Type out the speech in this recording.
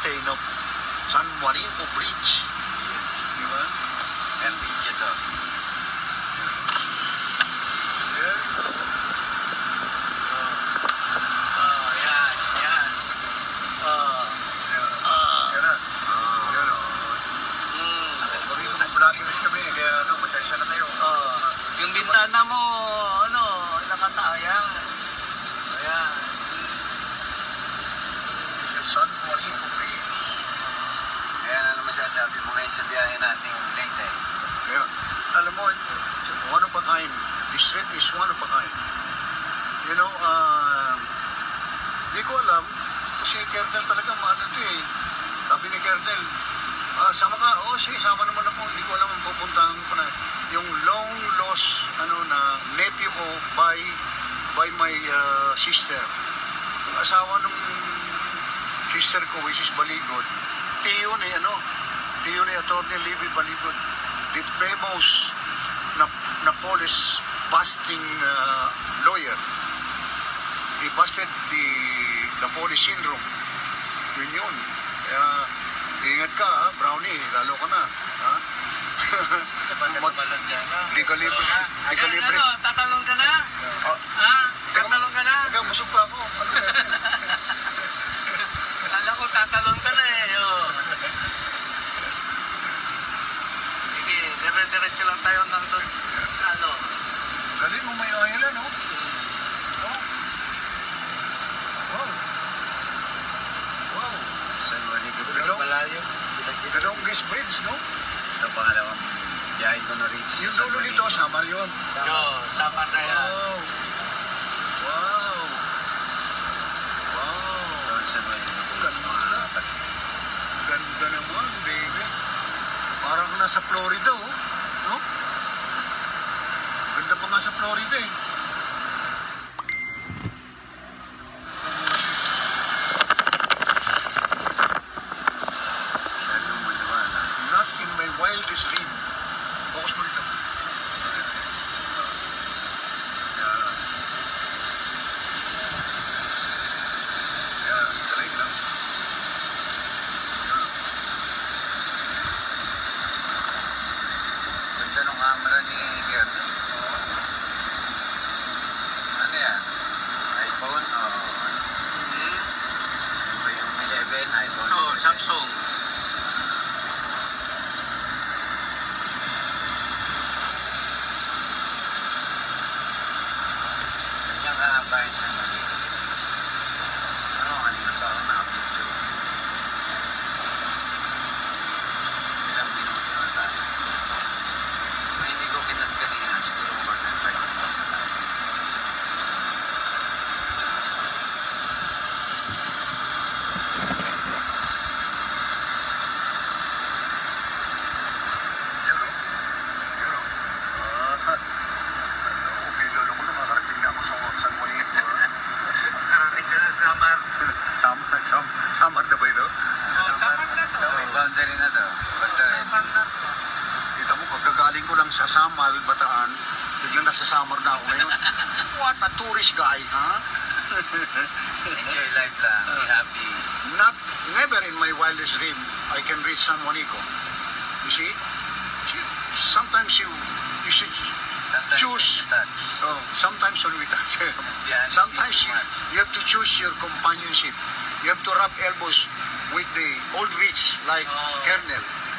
mountain of San Juanico Bridge. Di ba? Yan, video to. Yeah. Yan. Yan na. Vloggers kami, kaya matensya na kayo. Yung bintana mo, nakatayang. Ayan. This is San Juanico Bridge. Ayan, ano masasabi mo ngayon sa biyahe nating late eh? Ayun. Alam mo, one of a kind. This trip is one of a kind. You know, di ko alam, kasi Kernel talaga maano to eh. Sabi ni Kernel, sama ka, sige, sama naman ako. Hindi ko alam ang pupuntahan ko na. Yung long lost, na nephew ko by my sister. Yung asawa ng sister ko, which is Baligod, Tiyo ni Atty. Libby Baligod, the famous na police busting lawyer. He busted the police syndrome. Yun. Kaya, ingat ka, Brownie, lalo ka na. Ha? Di ka libre. Tatalong ka na? Tatalong ka na? Teka, busog pa ako. Ano na? Kala ko tatalong ka na eh. Sige, dire-diretso lang tayo ng doon sa Galing mo may island, no? Wow. San Juanico Bridge, Galong- malayo. The longest bridge, no? Ito pangalawang biyahe ko na rito. Yung dulo nito, sama yun. Sama na yan. Wow. Doon sa Juanico Bridge, mga kapatid. Ganda naman, baby. Parang nasa Florida, oh. No? Ganda pa nga sa Florida, eh. Not in my wildest dream. Focus mo dito. Galing lang. Ganda nung camera ni Gerda. Ano yan? iPhone o ano? Ano ba yung 11? iPhone? Samsung. Ganyan kahabayan sa Manila. Kanina pa ako nakapicture. Ilang minuto na tayo. Kung hindi ko kinat kanina, siguro more than 5 minutes na tayo. Lolo ko na makarating na ako sa San Juanico. Karating ka na sa Samar. Samar na ba ito? Samar na to. Boundary na to. Samar na to. Kita mo, pagkagaling ko lang sa Samar, Bataan, biglang nasa Samar na ako ngayon. What a tourist guy, ha? Enjoy life lang. Be happy. Never in my wildest dream I can reach San Juanico. You see? Sometimes you should choose. Sometimes when we touch. Sometimes you have to choose your companionship. You have to rub elbows with the old rich like Kernel.